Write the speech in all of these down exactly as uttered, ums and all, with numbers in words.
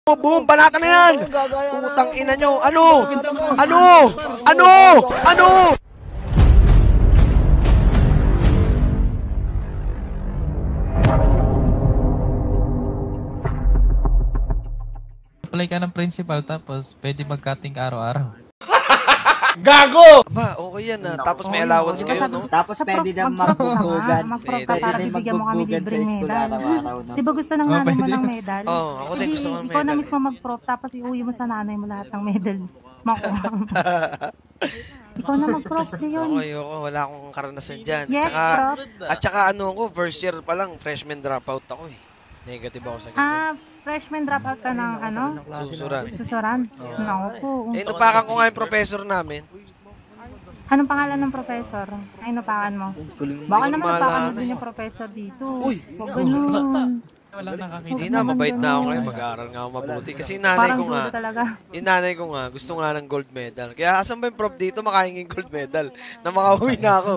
Oh, boom, banata na yan! Putang ina nyo, ano? Ano? Ano? Ano? Apply ka ng principal tapos pwede mag-cutting araw-araw. Gago! Aba, okay yan ah. Tapos may allowance kayo, no? Tapos pwede na magbubugan. Pwede Pwede na magbubugan sa school araw-araw, no? Di ba gusto ng nanay mo ng medal? Oo, oh, ako din gusto ko ng Ikaw na medal. mismo mag-prop, tapos iuwi mo sa nanay mo lahat ng medal. Makuha mo. Ikaw na mag-prop, Leon. Okay, okay. Wala akong karanasan dyan. Yes, Tsaka, prop. at saka ano ako, first year pa lang, freshman dropout ako eh. Negative ako sa ganyan. Ah, freshman dropout ka ng ano? Susuran. Susuran? Naku po. Eh, inupakan ko nga yung professor namin. Anong pangalan ng professor? Ay, inupakan mo. Baka naman inupakan mo din yung professor dito. Uy! Huwag ganun. Wala nakakita. Hindi na, mabait na ako ngayon. Mag-aaral nga ako mabuti. Kasi yung nanay Parang ko nga, dudo talaga. yung nanay ko nga, gusto nga ng gold medal. Kaya asan ba yung prof dito makahinging gold medal? Na makauwi na ako.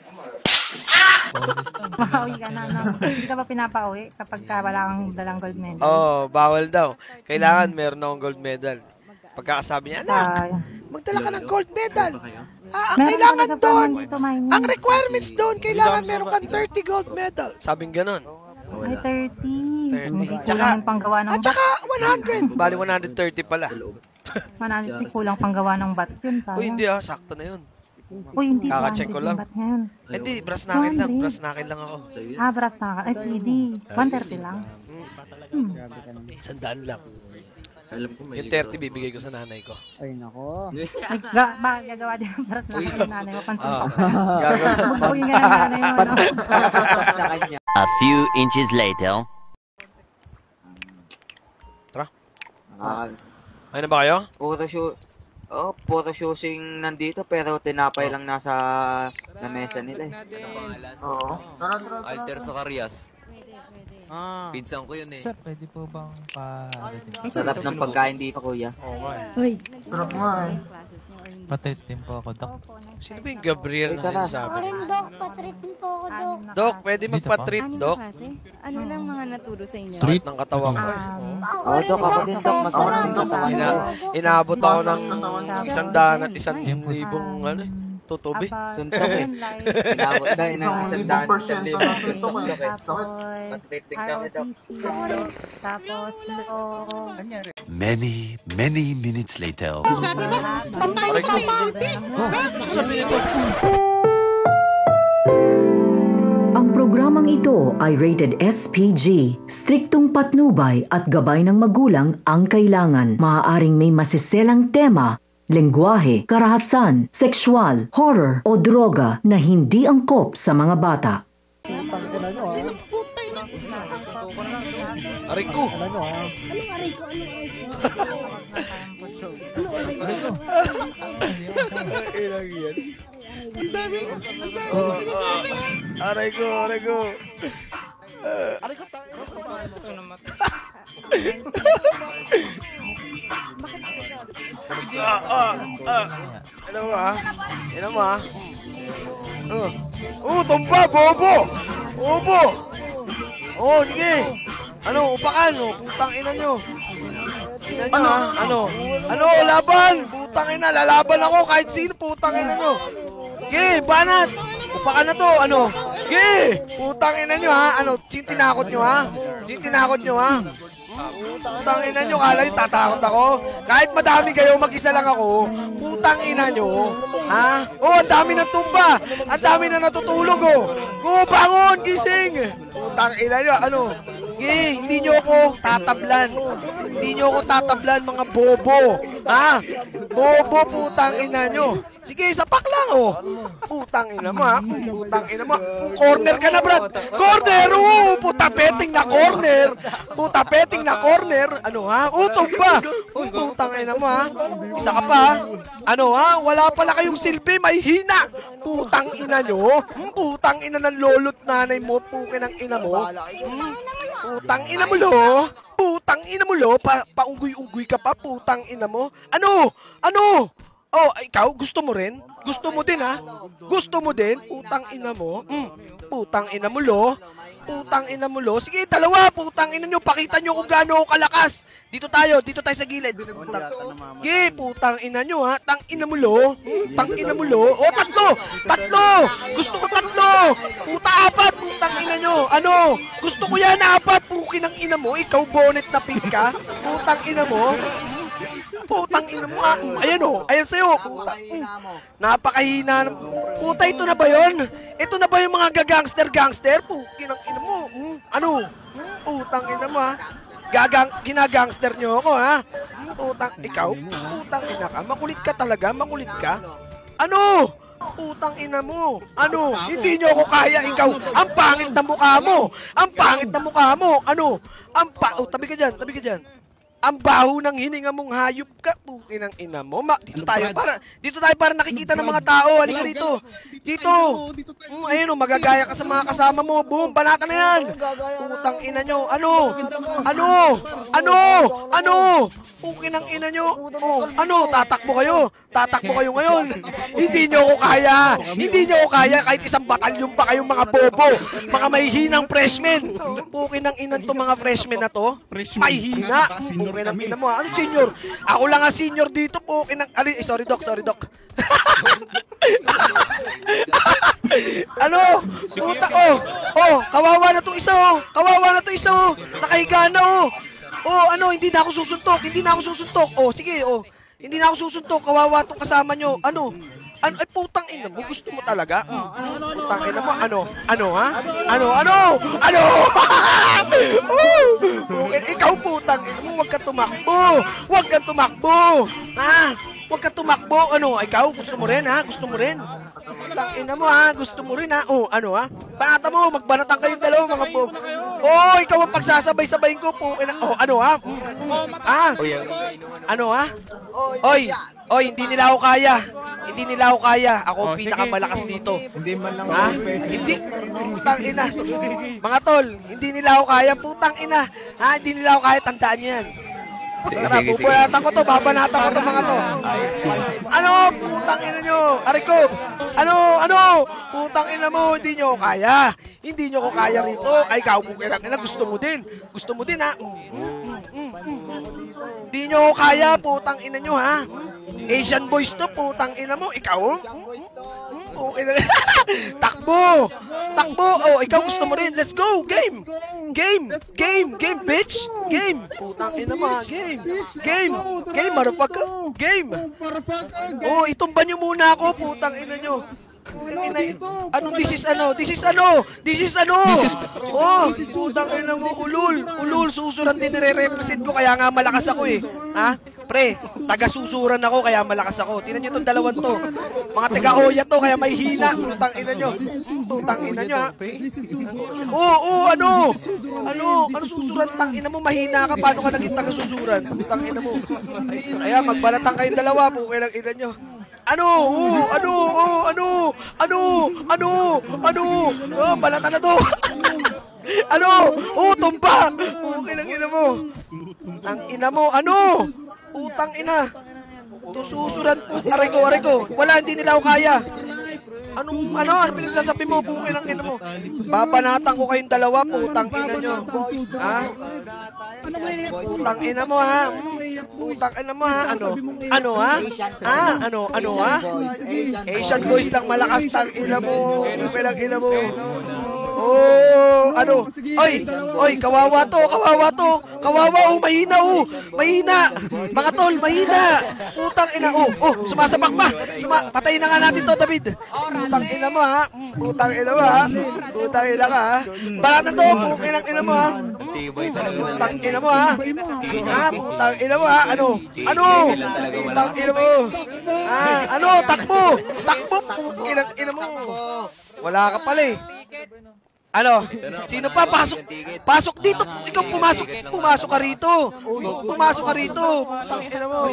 Makauwi ka na, no? Hindi ka ba pinapauwi kapag ka wala kang dalang gold medal? Oo, oh, bawal daw. Kailangan meron akong gold medal. Pagkakasabi niya, anak, magdala ka ng gold medal. Ah, ang Meron kailangan talaga doon, pa man dito, mining. ang requirements doon, kailangan meron kang thirty gold medal. Sabing ganun. Ay, thirty. thirty. Hindi Tsaka- kulang panggawa ng At bat. saka one hundred. Bali one hundred thirty pala. Mananiti, kulang panggawa ng bat yun, sayang. Uy, hindi ah, sakto na yun. Uy, hindi. Kaka-check ko one hundred lang. yung bat ngayon. Hindi, brass nakin lang, brass nakin lang ako. Ah, brass na ka. Ay, P D. one thirty lang. Hmm. Sandaan lang. Yung thirty bibigay ko sa nanay ko. Ay, nako. Ay, ga ba, gagawa din ng brass na kayo ng nanay mo. Pansin Ah, ko. gagawin. Magbuhin ka ng nanay mo, no? Sa kanya. A few inches later. Tara. Ah, Ayun na ba kayo? puro show. Oh, puro shooting nandito pero tinapay lang nasa lamesa nila eh. Oo. Tara, tara, tara. Alter Socarias. Ah. Pinsan ko yun eh. Sir, pwede po bang pa... Sarap ng pagkain dito, kuya. Okay. Sarap nga eh. Patrit din po ako, Dok. Sino ba yung Gabriel na sinasabi? Dok, patritin po ako, Dok. Dok, pwede magpa-treat, Dok? Ano lang mga naturo sa inyo? Sakit ng katawan ko eh. Um, Oo, Dok, ako din, Dok. Masarap din katawan Ina, ko. inaabot ako ng isang daan at isang libong ano, eh, tutubi. About Suntok eh. seven life. Inabot na, inabot na. Tapos, Patreating kami, Dok. R O T C. Tapos, law. Many, many minutes later. Ang programang ito ay rated S P G. Striktong patnubay at gabay ng magulang ang kailangan. Maaaring may masiselang tema, lengguwahe, karahasan, sexual, horror o droga na hindi angkop sa mga bata. Aray ko! Ilang yan? Oh, ah, aray ko, aray ko. Ah. Ah, ah, ah. Ano mo ah? Ano mo ah? Oh, oh, tumba, bobo! Bobo! Oh, sige! Ano, upakan, oh, putang ina nyo. Ina nyo ha, ano? Ano, laban! Putang ina, lalaban ako kahit sino, putang ina nyo. Sige, banat! Upakan na to, ano? Sige! Putang ina nyo ha, ano? Sin tinakot nyo ha? Sin tinakot nyo ha? Putang ina nyo, kala yung tatakot ako? Kahit madami kayo, mag-isa lang ako. Putang ina nyo. Ha? Oh, ang dami ng tumba. Ang dami na natutulog, oh. Oh, bangon, gising. Putang ina nyo, ano? Sige, hindi nyo ako tatablan. Hindi nyo ako tatablan, mga bobo. Ha? Bobo, putang ina nyo. Sige, sapak lang, oh. Putang ina mo, ha? Putang ina mo. Corner ka na, Brad. Corner, oh. Puta peting na corner. Puta peting na corner. Ano, ha? Utong ba? Putang ina mo, ha? Isa ka pa, ha? Ano, ha? Wala pala kayong silbi. May hina. Putang ina nyo. Hmm, putang ina ng lolo't nanay mo. Pukin ang ina mo. Hmm, putang ina mo, lo. Putang ina mo, lo. Pa paunggoy-unggoy ka pa. Putang ina mo. Ano? Ano? Oh, ikaw, gusto mo rin? Gusto mo din, ha? Gusto mo din? Putang ina mo? Mm, putang ina mo, lo. Putang ina mo, lo. Sige, dalawa. Putang ina nyo. Pakita nyo kung gaano ako kalakas. Dito tayo. Dito tayo sa gilid. Putang. Sige, putang ina nyo, ha. Tang ina mo, lo. Tang ina mo, lo. O, tatlo. Tatlo. Gusto ko tatlo. Puta, apat. Putang ina nyo. Ano? Gusto ko yan, apat. Pukin ng ina mo. Ikaw, bonnet na pink ka. Putang ina mo. Putang ina mo. Ah, ayan o. Ayan sa'yo. Putang. Napakahina. Puta, ito na ba yun? Ito na ba yung mga gagangster-gangster? Pukin ng ina mo. Hmm, ano? Hmm, putang ina mo, ha? Gagang, ginagangster nyo ako, ha? Hmm, putang, ikaw? Putang ina ka? Makulit ka talaga? Makulit ka? Ano? Putang ina mo. Ano? Hindi nyo ako kaya, ikaw. Ang pangit na mukha mo. Ang pangit na mukha mo. Ano? Ang pa... Oh, tabi ka dyan. Tabi ka dyan. Ang baho ng hininga mong hayop ka, pukin ng ina mo. Ma, dito tayo para dito tayo para nakikita ng mga tao. Halika dito. Dito. Mm, ayun oh, magagaya ka sa mga kasama mo. Boom, banata na yan. Putang ina nyo. Ano? Ano? Ano? Ano? Pukin ng ina nyo. Oh, ano? Tatakbo kayo. Tatakbo kayo ngayon. Hindi nyo ako kaya. Hindi nyo ako kaya kahit isang batalyon pa kayong mga bobo. Mga mahihinang freshmen. Pukin ng ina to mga freshmen na to. Mahihina. Pukin ng ina mo. Ano senior? Ako lang ang senior dito. Pukin ng... Ali, eh, sorry doc, sorry doc. Ano? Puta, oh. Oh, kawawa na to isa, oh. Kawawa na to isa, oh. Nakahiga na, oh. Oh, ano, hindi na ako susuntok. Hindi na ako susuntok. Oh, sige, oh. Hindi na ako susuntok. Kawawa tong kasama nyo. Ano? Ano? Ay, putang ina mo. Gusto mo talaga? Hmm. Putang ina mo. Ano? Ano, ha? Ano? Ano? Ano? Oh, okay. Ikaw, putang ina mo. Huwag ka tumakbo. Huwag ka tumakbo. Ha? Huwag ka tumakbo. Ano? Ikaw, gusto mo rin, ha? Gusto mo rin? Putang ina mo, ha? Gusto mo rin, ha? Oh, ano, ha? Banata mo. Magbanatan kayong dalawa, mga po. Oh, ikaw ang pagsasabay-sabayin ko po. Oh, ano ha? Ah? Ano ha? Oy, oy, hindi nila ako kaya. Hindi nila ako kaya. Ako ang pinakamalakas dito. Hindi man lang ha? Hindi. Putang ina. Mga tol, hindi nila ako kaya. Putang ina. Ha? Hindi nila ako kaya. Tandaan nyo yan. Tara, bubuhatan ko to. Babanatan ko to mga to. Ano? Putang ina nyo. Aray ko. Ano? Ano? Putang ina mo. Hindi nyo ako kaya. Hindi nyo ako kaya rito. Ay, ikaw, bukirang ina. Gusto mo din. Gusto mo din, ha? Mm, mm, mm, mm. Hindi nyo ako kaya. Putang ina nyo, ha? Asian boys to. Putang ina mo. Ikaw, mm, mm, takbo. Takbo. Oh, ikaw gusto mo rin. Let's go. Game. Game. Game. Game, bitch. Game. Putang ina mo, ha? Game. Game. Game, motherfucker. Game. Oh, itumba nyo muna ako. Putang ina nyo. Ina, anong this is ano? This is ano? This is ano? Oh, putang ina mo, ulul. Ulul, susuran din nire-represent ko kaya nga malakas ako eh. Ha? Pre, taga-susuran ako kaya malakas ako. Tingnan niyo tong dalawan to. Mga taga-oya to kaya may hina. Putang ina nyo. Putang ina nyo, ha? Oo, oh, ano? Ano? Ano susuran? Tang ina mo, mahina ka. Paano ka naging taga-susuran? Putang ina mo. Kaya magbalatang kayong dalawa po kailang ina nyo. Ano? Oh, ano? Oh, ano? Ano? Ano? Ano? Oh, balata na to. Ano? Oh, tumba. Okay lang ina mo. Ang ina mo, ano? Utang ina. Tususuran po. Aray ko, aray ko. Wala, hindi nila ako kaya. Anong, ano? Ano pinagsasabi mo? Bukay ng ina mo. Babanatan ko kayong dalawa, putang ina nyo. Ha? Putang ina mo, ha? Putang ina mo, ha? Ano? Ano, ha? Ha? Ano? Ano, ha? Asian boys lang malakas, tang ina mo. Bukay ng ina mo. Oh, ano? Oy, oy, kawawa to, kawawa to. Kawawa, oh, mahina, oh. Mahina. Mga tol, mahina. Putang ina, oh. Oh, sumasabak pa. Suma Patayin na nga natin to, David. Putang ina mo, ha. Putang ina mo, ha. Putang ina ka, ha. Baka na to, putang ina mo, ha. Putang ina mo, ha. Ha, putang ina mo, ha. Ano? Ano? Putang ina mo. Ha, ano? Takbo. Takbo, putang ina mo. Wala ka pala, eh. Ano? Sino pa? Pasok. Pasok dito. Ikaw pumasok. Pumasok ka rito. Pumasok ka rito. Putang ina mo.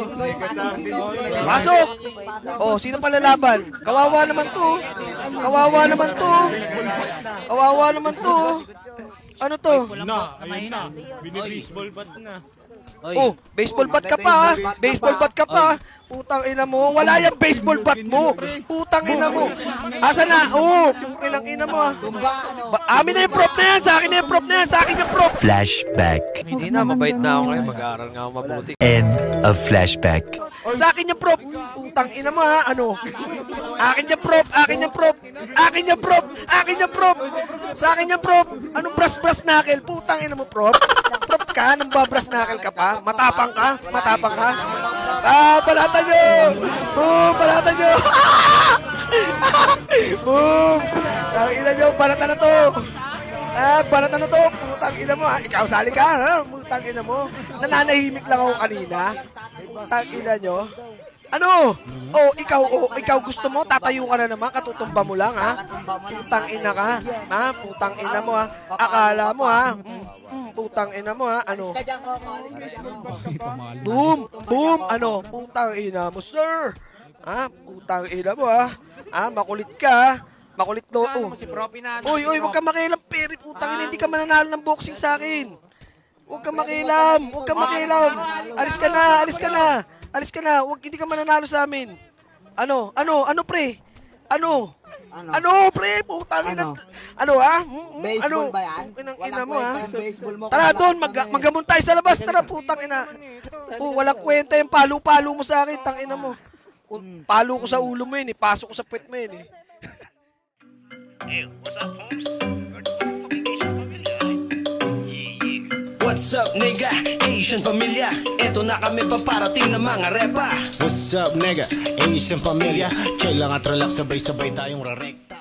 Pasok. Oh, sino pa lalaban? Kawawa naman to. Kawawa naman to. Kawawa naman to. Ano to? Na, ayun na. Bini-baseball bat na. Oh, baseball bat ka pa, ha? Baseball bat ka pa. Putang ina mo, wala yung baseball bat mo. Putang ina mo. Asa na? Oh, putang ina mo, ha? Ba- amin na yung prop na yan, sa akin na yung prop na yan, sa akin yung prop. Flashback. Hindi na, mabait na ako ngayon, mag-aaral nga ako mabuti. End of flashback. Sa akin yung prop. Putang ina mo, ha? Ano? Akin yung prop, akin yung prop. Akin yung prop, akin yung prop. Sa akin yung prop. Anong brass-brass knuckle? Putang ina mo, prop. Prop ka, nang babras knuckle ka pa. Matapang ka, matapang ka. Ah, balatan nyo! Boom, balatan nyo! Boom! Tang ina nyo, balatan na to. Ah, balatan na to. Putang ina mo, ha? Ikaw sali ka, ha? Putang ina mo. Nananahimik lang ako kanina. Putang ina nyo. Ano? Oh, ikaw, oh, ikaw gusto mo, tatayo ka na naman, katutumba mo lang, ha? Putang ina ka, ha? Putang ina mo, ha? Akala mo, ha? Mm, mm, putang ina mo, ha? Ano? Boom! Boom! Ano? Putang ina mo, sir! Ha? Putang ina mo, ha? Ha? Makulit ka, ha? Makulit no, oh. Uy, uy, huwag ka makialam, peri, putang ina, hindi ka mananalo ng boxing sa akin. Huwag ka makialam, huwag ka makialam. Alis ka na, alis ka na. Alis ka na, huwag, hindi ka mananalo sa amin. Ano? Ano? Ano, pre? Ano? Ano? Ano, pre? Putang ina. Ano? Ano, ha? Mm, mm, Baseball ano? ba yan? Inang ina Walang mo, ha? kwenta yung baseball mo. Tara doon, mag magamon tayo sa labas. Tara, putang ina. Oh, walang kwenta yung palo-palo mo sa akin, tang ina mo. Kung palo ko sa ulo mo yun, eh. Pasok ko sa puwet mo yun, eh. What's up, nigga? Asian Familia. Eto na kami paparating na mga repa. What's up, nigga? Asian Familia. Kailangan at relax, sabay-sabay tayong rarekta.